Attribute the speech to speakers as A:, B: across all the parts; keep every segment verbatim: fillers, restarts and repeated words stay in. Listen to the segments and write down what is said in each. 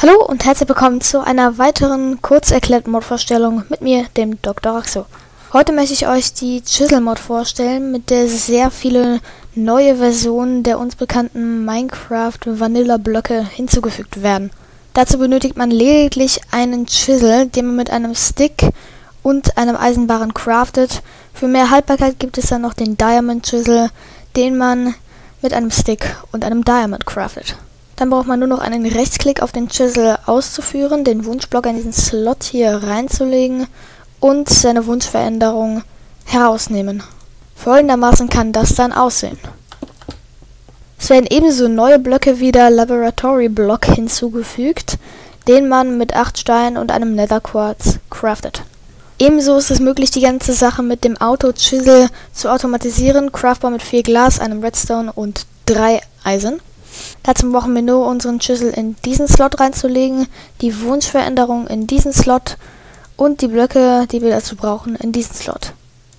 A: Hallo und herzlich willkommen zu einer weiteren kurz erklärten Mod-Vorstellung mit mir, dem Doktor Axo. Heute möchte ich euch die Chisel-Mod vorstellen, mit der sehr viele neue Versionen der uns bekannten Minecraft-Vanilla-Blöcke hinzugefügt werden. Dazu benötigt man lediglich einen Chisel, den man mit einem Stick und einem Eisenbarren craftet. Für mehr Haltbarkeit gibt es dann noch den Diamond Chisel, den man mit einem Stick und einem Diamond craftet. Dann braucht man nur noch einen Rechtsklick auf den Chisel auszuführen, den Wunschblock in diesen Slot hier reinzulegen und seine Wunschveränderung herausnehmen. Folgendermaßen kann das dann aussehen. Es werden ebenso neue Blöcke wie der Laboratory Block hinzugefügt, den man mit acht Steinen und einem Nether Quartz craftet. Ebenso ist es möglich, die ganze Sache mit dem Auto-Chisel zu automatisieren, craftbar mit vier Glas, einem Redstone und drei Eisen. Dazu brauchen wir nur unseren Chisel in diesen Slot reinzulegen, die Wunschveränderung in diesen Slot und die Blöcke, die wir dazu brauchen, in diesen Slot.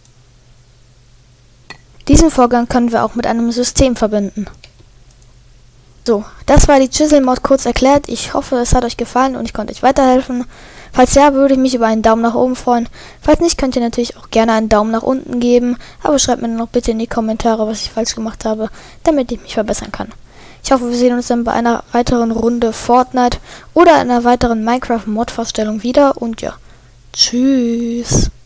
A: Diesen Vorgang können wir auch mit einem System verbinden. So, das war die Chisel-Mod kurz erklärt. Ich hoffe, es hat euch gefallen und ich konnte euch weiterhelfen. Falls ja, würde ich mich über einen Daumen nach oben freuen. Falls nicht, könnt ihr natürlich auch gerne einen Daumen nach unten geben, aber schreibt mir noch bitte in die Kommentare, was ich falsch gemacht habe, damit ich mich verbessern kann. Ich hoffe, wir sehen uns dann bei einer weiteren Runde Fortnite oder einer weiteren Minecraft-Mod-Vorstellung wieder und ja, tschüss.